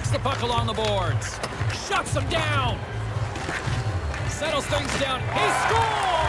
Gets the puck along the boards. Shuts him down. Settles things down. He scores!